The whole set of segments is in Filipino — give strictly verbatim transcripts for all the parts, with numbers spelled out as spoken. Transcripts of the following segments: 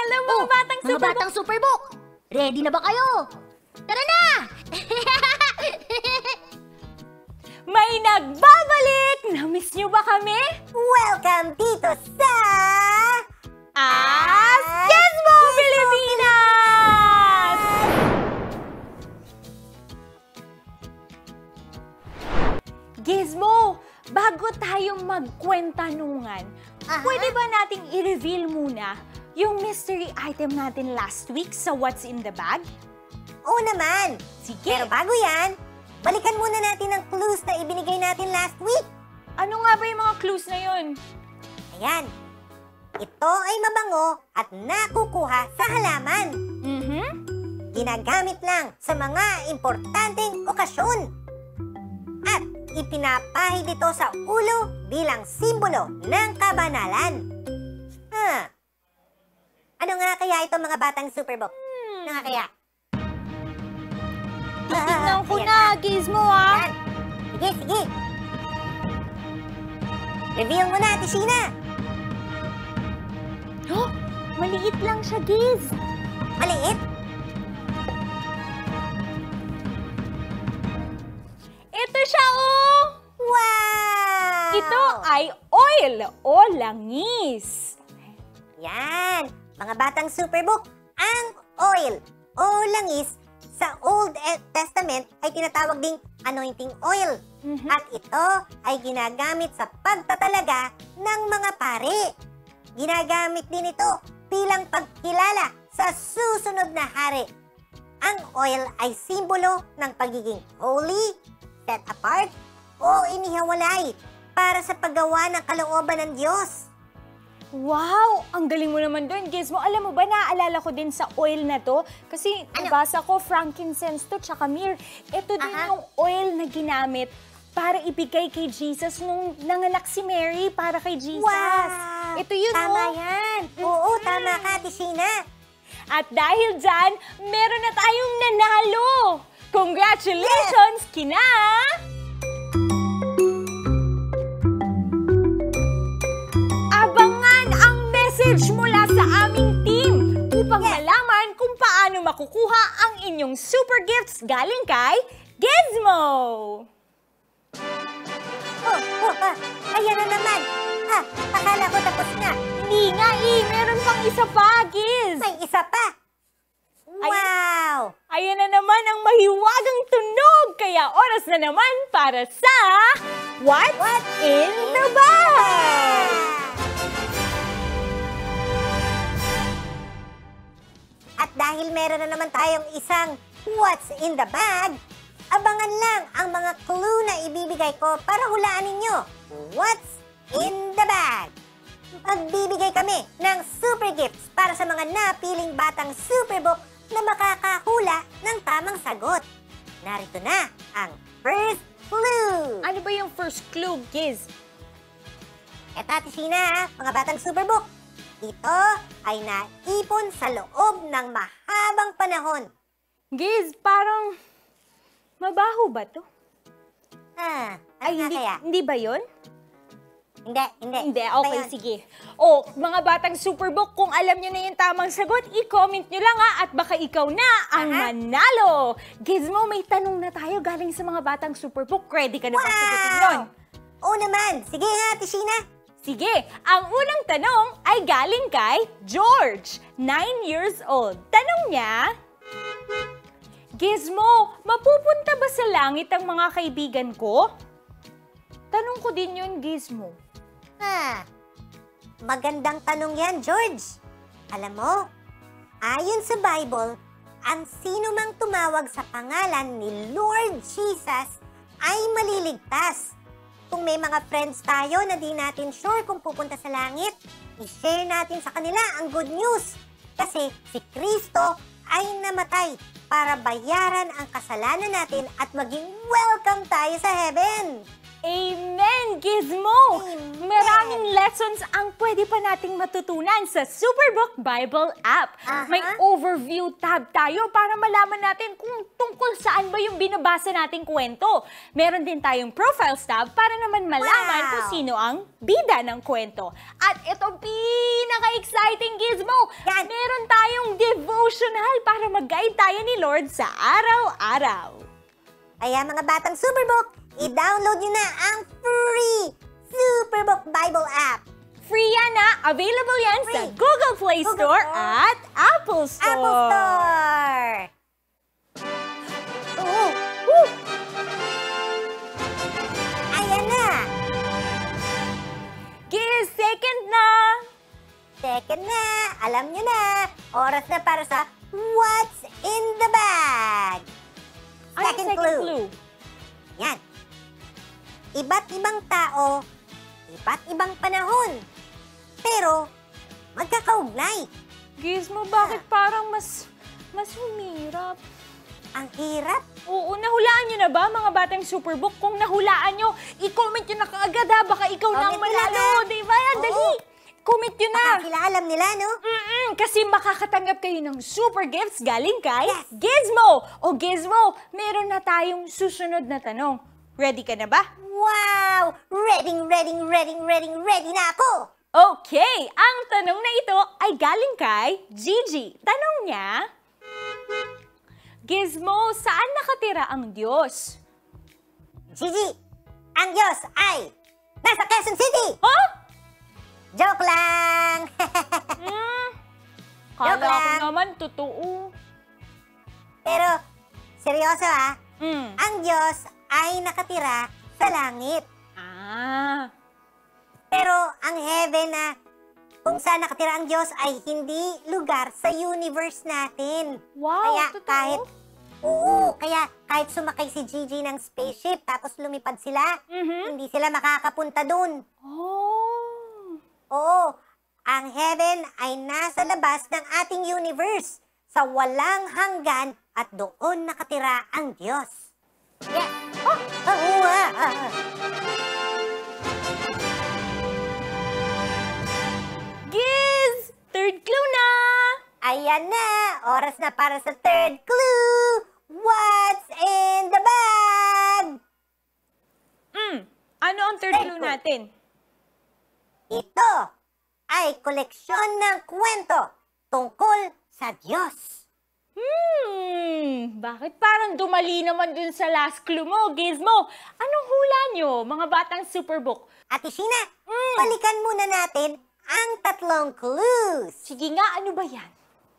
Hello mga Oh, batang mga Superbook! batang Superbook! Ready na ba kayo? Tara na! May nagbabalik! Na-miss nyo ba kami? Welcome dito sa... As Gizmo Pilipinas! Gizmo, bago tayo magkwentanungan, Aha. pwede ba nating i-reveal muna yung mystery item natin last week sa What's in the Bag? Oo naman. Sige. Pero bago yan, balikan muna natin ang clues na ibinigay natin last week. Ano nga ba yung mga clues na yun? Ayan. Ito ay mabango at nakukuha sa halaman. Mhm. Ginagamit lang sa mga importanteng okasyon. At ipinapahid ito sa ulo bilang simbolo ng kabanalan. Huh. Ano nga kaya ito mga batang Superbook? Ano nga kaya? Tignan ko ayan na, Gizmo ah. Ayan. Sige, sige. Reveal mo na, Tishina. Oh, maliit lang siya, Giz. Maliit. Ito siya, oh! Wow! Ito ay oil o langis. Yan. Mga batang Superbook, ang oil o langis sa Old Testament ay tinatawag ding anointing oil. Mhm. At ito ay ginagamit sa pagtatalaga ng mga pari. Ginagamit din ito bilang pagkilala sa susunod na hari. Ang oil ay simbolo ng pagiging holy, set apart, o inihiwalay para sa paggawa ng kalooban ng Diyos. Wow! Ang galing mo naman doon, Gizmo. Alam mo ba, naaalala ko din sa oil na to. Kasi Ano? nabasa ko, frankincense to, tsaka myrrh. Ito din Aha. yung oil na ginamit para ibigay kay Jesus nung nanganak si Mary para kay Jesus. Wow! Ito yun, Tama oh. yan. Oo, tama ka, Tishina. At dahil dyan, meron na tayong nanalo! Congratulations, kina! Abangan ang message mula sa aming team upang Yes. malaman kung paano makukuha ang inyong super gifts galing kay Gizmo! Oh, oh, ah, ayan na naman. Ah, akala ko tapos na. Hindi nga eh, meron pang isa pa, Giz! May isa pa. Wow! Ayan na naman ang mahiwagang tunog, kaya oras na naman para sa What's, What's in the Bag? At dahil meron na naman tayong isang What's in the Bag, abangan lang ang mga clue na ibibigay ko para hulaan ninyo What's in the Bag. Magbibigay kami ng super gifts para sa mga napiling batang Superbook na makakahula ng tamang sagot. Narito na ang first clue. Ano ba yung first clue, Giz? Eto, Tishina, mga batang Superbook. Ito ay naipon sa loob ng mahabang panahon. Giz, parang mabaho ba to? Ah, ano Ay, nga hindi, kaya? hindi ba yun? Hindi, hindi. Hindi, Ano okay, yun? sige. O, mga batang Superbook, kung alam nyo na yung tamang sagot, i-comment nyo lang ha, at baka ikaw na ang Aha. manalo. Gizmo, may tanong na tayo galing sa mga batang Superbook. Ready ka na ba sagutin yun? Oo naman. Sige nga, Tishina. Sige, ang unang tanong ay galing kay George, nine years old. Tanong niya, Gizmo, mapupunta ba sa langit ang mga kaibigan ko? Tanong ko din yun, Gizmo. Ah, magandang tanong yan, George. Alam mo, ayon sa Bible, ang sino mang tumawag sa pangalan ni Lord Jesus ay maliligtas. Kung may mga friends tayo na di natin sure kung pupunta sa langit, i-share natin sa kanila ang good news. Kasi si Kristo ay namatay para bayaran ang kasalanan natin at maging welcome tayo sa heaven. Amen, Gizmo! Amen. Maraming lessons ang pwede pa nating matutunan sa Superbook Bible app. Aha. May overview tab tayo para malaman natin kung tungkol saan ba yung binabasa nating kwento. Meron din tayong profiles tab para naman malaman Wow. kung sino ang bida ng kwento. At ito pinaka-exciting, Gizmo! Yan. Meron devotional para mag-guide tayo ni Lord sa araw-araw. Kaya mga batang Superbook, i-download nyo na ang free Superbook Bible app. Free yan na! Available yan Free. sa Google Play Google Store Store. at Apple Store. Apple Store! Oo! Woo! Ayan na! Giz, second na! Second na! Alam nyo na! Oras na para sa What's in the Bag? Ano yung second clue? Yan. Iba't ibang tao, iba't ibang panahon. Pero, magkakaugnay. Gizmo, bakit parang mas, mas humirap? Ang hirap. Oo, nahulaan nyo na ba mga batang Superbook? Kung nahulaan nyo, i-comment nyo na kaagad ha. Baka ikaw na ang Comment nila manalo. na. Diba? Yan, Oo. dali. Comment nyo na. Baka sila alam nila, no? Mm-mm, kasi makakatanggap kayo ng super gifts galing kay Yes. Gizmo. O Gizmo, meron na tayong susunod na tanong. Ready ka na ba? Wow! Ready, ready, ready, ready, ready na ako! Okay, ang tanong na ito ay galing kay Gigi. Tanong niya, Gizmo, saan nakatira ang Diyos? Gigi, ang Diyos ay nasa Quezon City! Huh? Joke lang! Hmm, Joke kala ko lang. naman totoo. Pero, seryoso ah, Hmm. ang Diyos ay nakatira sa langit. Ah, Pero ang heaven na kung saan nakatira ang Diyos ay hindi lugar sa universe natin. wow, Kaya totoo? kahit, oo, kaya kahit sumakay si Gigi ng spaceship tapos lumipad sila, Mhm. hindi sila makakapunta dun. Oh. Oo, ang heaven ay nasa labas ng ating universe, sa walang hanggan at doon nakatira ang Diyos. Yes! Oh, oh, ah, ah, ah. Giz, third clue na. Ayan na, oras na para sa third clue. What's in the bag? Hmm, ano ang third Third clue clue. natin? Ito ay koleksyon ng kwento tungkol sa Diyos. Hmm, bakit parang dumali naman dun sa last clue mo, Gizmo? Anong hula nyo, mga batang Superbook? Ate Sheena, Mm. balikan muna natin ang tatlong clues. Sige nga, ano ba yan?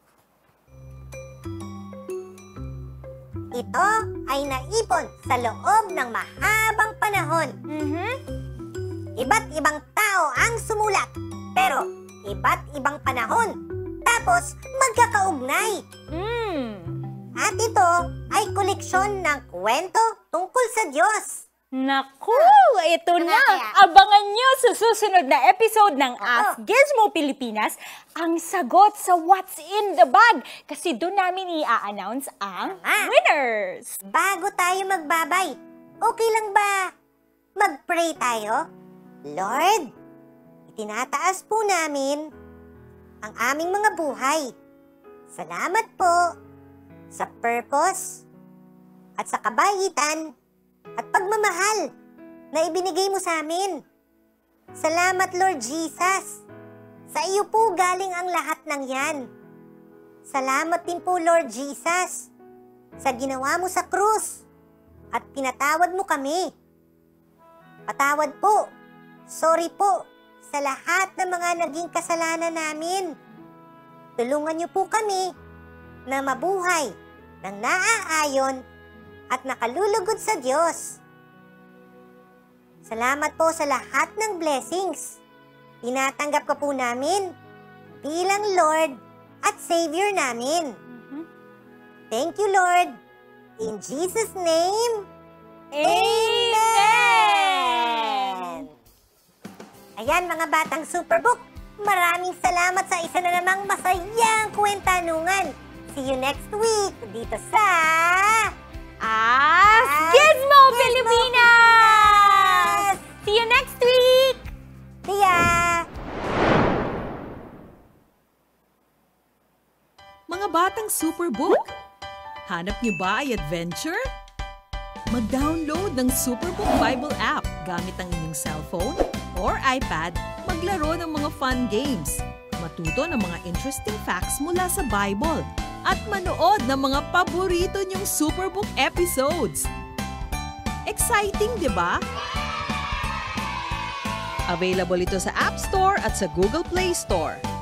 Ito ay naipon sa loob ng mahabang panahon. Mhm. Iba't ibang tao ang sumulat, pero iba't ibang panahon. Tapos magkakaugnay. Hmm. At ito ay koleksyon ng kwento tungkol sa Diyos. Naku, ito Ano na. kaya? Abangan nyo sa susunod na episode ng Ask Gizmo Pilipinas ang sagot sa What's in the Bag. Kasi doon namin i-announce ang Tama. winners. Bago tayo magbabay, okay lang ba mag-pray tayo? Lord, itinataas po namin ang aming mga buhay. Salamat po sa purpose at sa kabaitan at pagmamahal na ibinigay mo sa amin. Salamat, Lord Jesus. Sa iyo po galing ang lahat ng yan. Salamat din po, Lord Jesus, sa ginawa mo sa krus at pinatawad mo kami. Patawad po. Sorry po sa lahat ng mga naging kasalanan namin. Tulungan niyo po kami na mabuhay ng naaayon at nakalulugod sa Diyos. Salamat po sa lahat ng blessings. Tinatanggap ka po namin bilang Lord at Savior namin. Mhm. Thank you, Lord. In Jesus' name, Amen! Ayan mga batang Superbook, maraming salamat sa isa na namang masayang kwentanungan. See you next week dito sa Ask Ask Gizmo Gizmo Pilipinas! See you next week! See ya! Mga batang Superbook, hanap niyo ba ay adventure? Mag-download ng Superbook Bible app gamit ang inyong cellphone or iPad, maglaro ng mga fun games, matuto ng mga interesting facts mula sa Bible, at manood ng mga paborito niyong Superbook episodes. Exciting, di ba? Available ito sa App Store at sa Google Play Store.